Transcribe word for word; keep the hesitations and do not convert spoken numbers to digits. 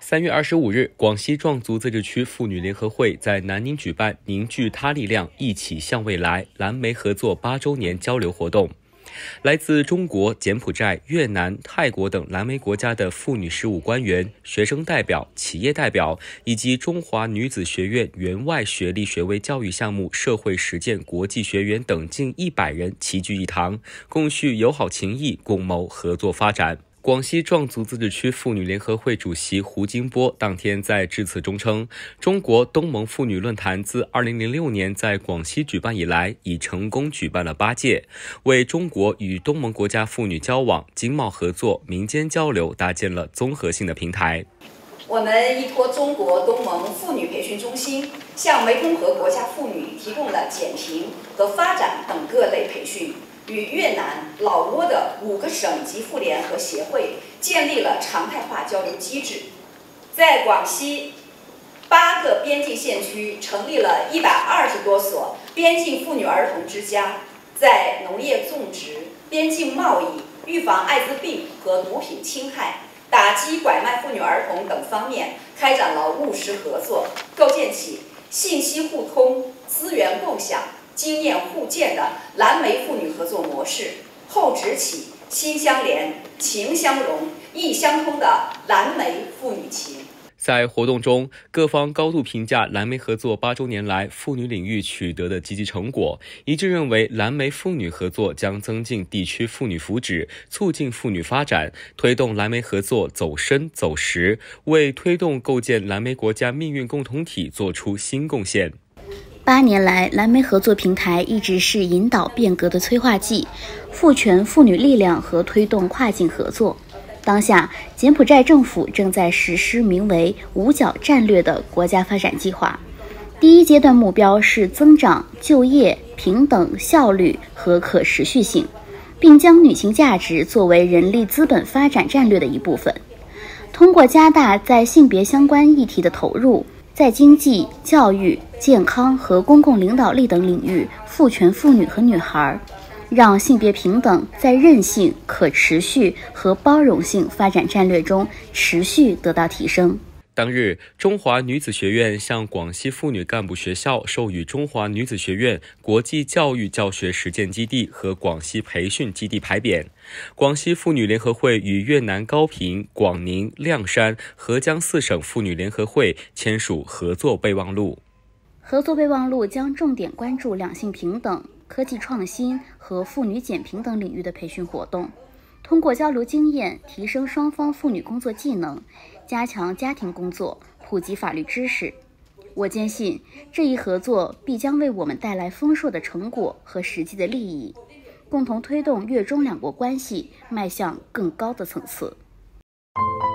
三月二十五日，广西壮族自治区妇女联合会在南宁举办凝聚他力量，一起向未来蓝莓合作八周年交流活动。来自中国、柬埔寨、越南、泰国等蓝莓国家的妇女事务官员、学生代表、企业代表，以及中华女子学院援外学历学位教育项目社会实践国际学员等近一百人齐聚一堂，共叙友好情谊，共谋合作发展。广西壮族自治区妇女联合会主席胡金波当天在致辞中称，中国东盟妇女论坛自二零零六年在广西举办以来，已成功举办了八届，为中国与东盟国家妇女交往、经贸合作、民间交流搭建了综合性的平台。 我们依托中国东盟妇女培训中心，向湄公河国家妇女提供了减贫和发展等各类培训。与越南、老挝的五个省级妇联和协会建立了常态化交流机制，在广西八个边境县区成立了一百二十多所边境妇女儿童之家，在农业种植、边境贸易、预防艾滋病和毒品侵害、打击拐卖妇女儿童等方面开展了务实合作，构建起信息互通、资源共享、经验互鉴的蓝莓妇女合作模式，后执起心相连、情相融、意相通的蓝莓妇女情。 在活动中，各方高度评价蓝莓合作八周年来妇女领域取得的积极成果，一致认为蓝莓妇女合作将增进地区妇女福祉，促进妇女发展，推动蓝莓合作走深走实，为推动构建蓝莓国家命运共同体做出新贡献。 八年来，蓝莓合作平台一直是引导变革的催化剂，赋权妇女力量和推动跨境合作。当下，柬埔寨政府正在实施名为“五角战略”的国家发展计划。第一阶段目标是增长就业、平等、效率和可持续性，并将女性价值作为人力资本发展战略的一部分。通过加大在性别相关议题的投入，在经济、教育、健康和公共领导力等领域赋权妇女和女孩，让性别平等在韧性、可持续和包容性发展战略中持续得到提升。 当日，中华女子学院向广西妇女干部学校授予中华女子学院国际教育教学实践基地和广西培训基地牌匾。广西妇女联合会与越南高平、广宁、亮山、合江四省妇女联合会签署合作备忘录。 合作备忘录将重点关注两性平等、科技创新和妇女减贫等领域的培训活动，通过交流经验，提升双方妇女工作技能，加强家庭工作，普及法律知识。我坚信，这一合作必将为我们带来丰硕的成果和实际的利益，共同推动越中两国关系迈向更高的层次。